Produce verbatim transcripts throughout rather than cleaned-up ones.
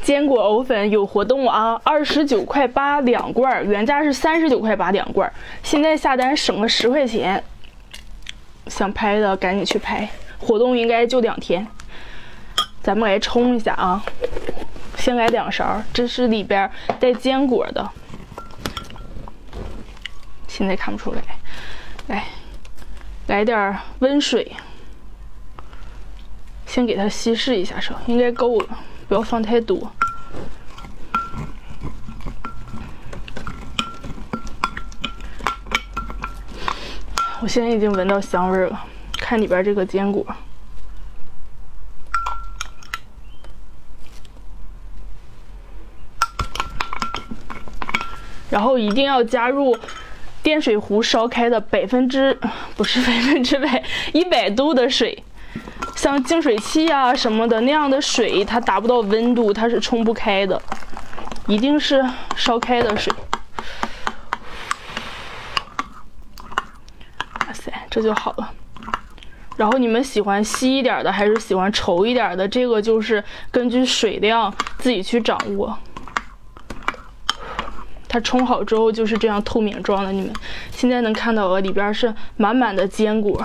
坚果藕粉有活动啊，二十九块八两罐，原价是三十九块八两罐，现在下单省了十块钱。想拍的赶紧去拍，活动应该就两天。咱们来冲一下啊，先来两勺，这是里边带坚果的，现在看不出来。来，来点温水，先给它稀释一下手，应该够了。 不要放太多。我现在已经闻到香味了，看里边这个坚果，然后一定要加入电水壶烧开的百分之不是百分之百一百度的水。 像净水器啊什么的那样的水，它达不到温度，它是冲不开的，一定是烧开的水。哇塞，这就好了。然后你们喜欢稀一点的还是喜欢稠一点的？这个就是根据水量自己去掌握。它冲好之后就是这样透明状的，你们现在能看到了，里边是满满的坚果。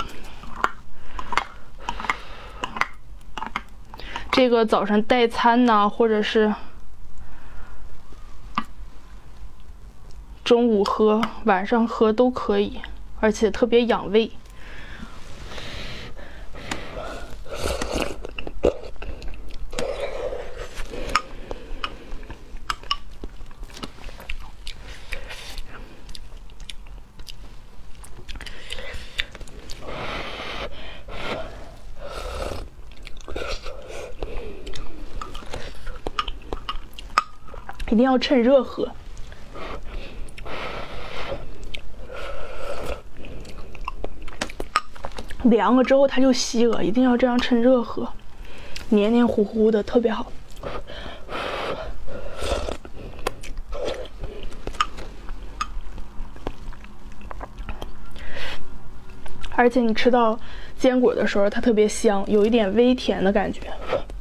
这个早上代餐呐、啊，或者是中午喝、晚上喝都可以，而且特别养胃。一定要趁热喝，凉了之后它就稀了，一定要这样趁热喝，黏黏糊糊的，特别好。而且你吃到坚果的时候，它特别香，有一点微甜的感觉。